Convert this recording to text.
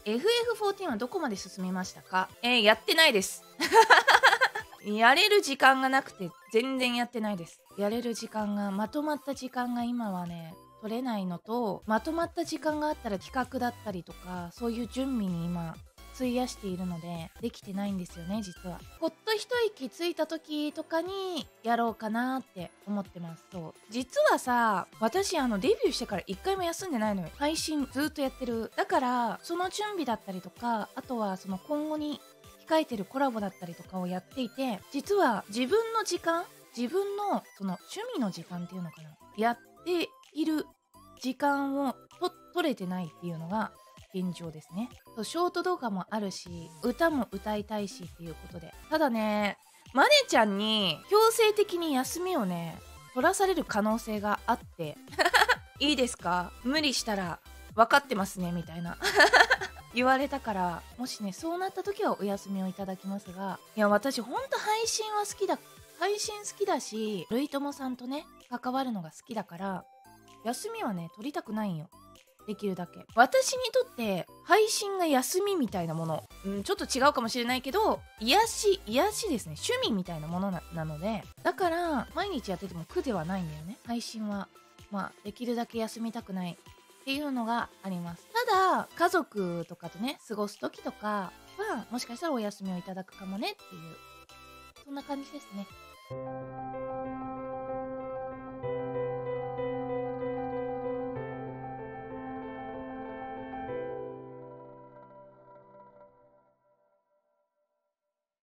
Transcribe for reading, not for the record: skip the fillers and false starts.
FF14 はどこまで進みましたか？やってないです。やれる時間がなくて全然やってないです。やれる時間が、まとまった時間が今はね、取れないのと、まとまった時間があったら企画だったりとか、そういう準備に今、費やしているので、できてないんですよね、実は。ほっと一息ついた時とかにやろうかなって思ってます。そう。実はさ、私デビューしてから一回も休んでないのよ。配信ずっとやってる。だから、その準備だったりとか、あとはその今後に控えてるコラボだったりとかをやっていて、実は自分の時間、自分のその趣味の時間っていうのかな、やっている時間を取れてないっていうのが現状ですね。そう、ショート動画もあるし、歌も歌いたいしっていうことで。ただね、マネちゃんに強制的に休みをね、取らされる可能性があって、いいですか？無理したら分かってますねみたいな言われたから、もしね、そうなった時はお休みをいただきますが、いや、私ほんと配信は好きだ。配信好きだし、ルイともさんとね、関わるのが好きだから、休みはね、取りたくないんよ。できるだけ。私にとって配信が休みみたいなもの、ちょっと違うかもしれないけど、癒しですね。趣味みたいなものなので、だから毎日やってても苦ではないんだよね。配信はできるだけ休みたくないっていうのがあります。ただ家族とかとね過ごす時とかはもしかしたらお休みをいただくかもねっていう、そんな感じですね。